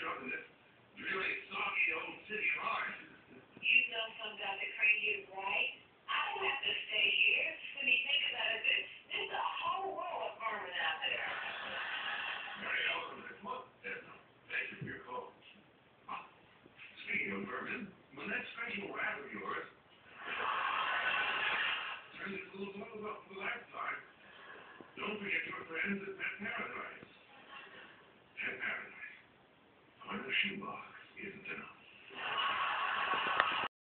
up in this really soggy old city of ours. You know something about the crazy, right? I don't have to stay here. When you think about it, there's a whole world of farming out there. Very welcome this month. Thank you for your call. Speaking of vermin, when that special rat of yours turns its little nose up for the last time, don't forget your friends at Pet Paradise. Pet Paradise. On the shoebox.